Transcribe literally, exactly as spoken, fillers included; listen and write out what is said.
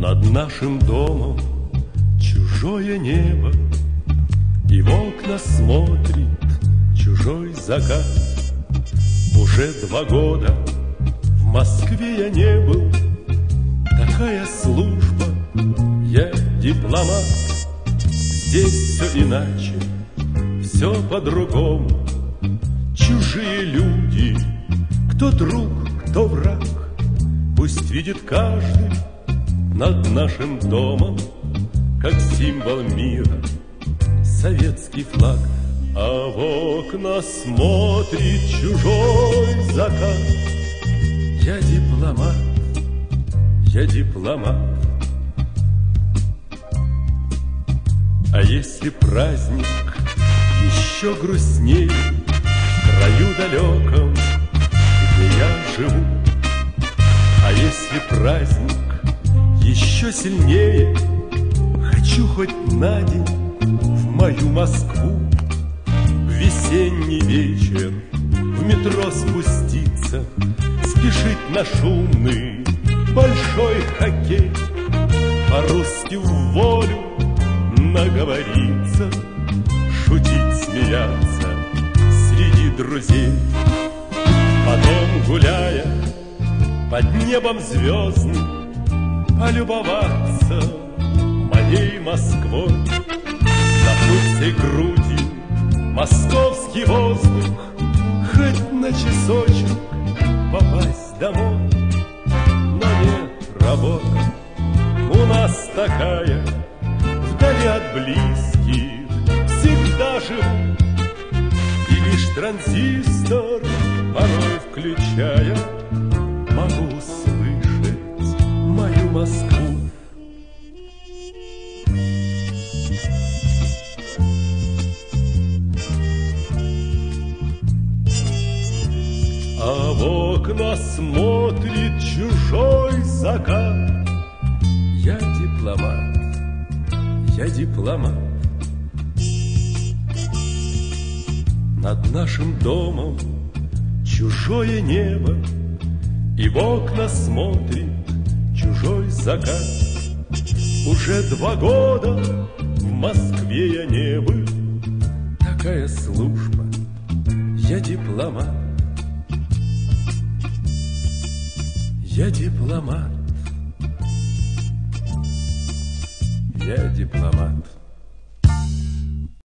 Над нашим домом чужое небо, и в окна смотрит чужой закат. Уже два года в Москве я не был, такая служба, я дипломат. Здесь все иначе, все по-другому. Чужие люди, кто друг, кто враг. Пусть видит каждый над нашим домом, как символ мира, советский флаг. А в окна смотрит чужой закат. Я дипломат, я дипломат. А если праздник еще грустнее в краю далеком, где я живу, а если праздник еще сильнее, хочу хоть на день в мою Москву. В весенний вечер в метро спуститься, спешить на шумный большой хоккей, по-русски в волю наговориться, шутить, смеяться среди друзей. Потом, гуляя под небом звездным, полюбоваться моей Москвой. Вдохнуть всей грудью московский воздух, хоть на часочек попасть домой. Но нет, работа у нас такая, вдали от близких всегда живу. И лишь транзистор порой включая, могу услышать мою Москву. А в окна смотрит чужой закат. Я дипломат, я дипломат. Над нашим домом чужое небо, и в окна смотрит чужой закат. Уже два года в Москве я не был, такая служба, я дипломат. Я дипломат, я дипломат.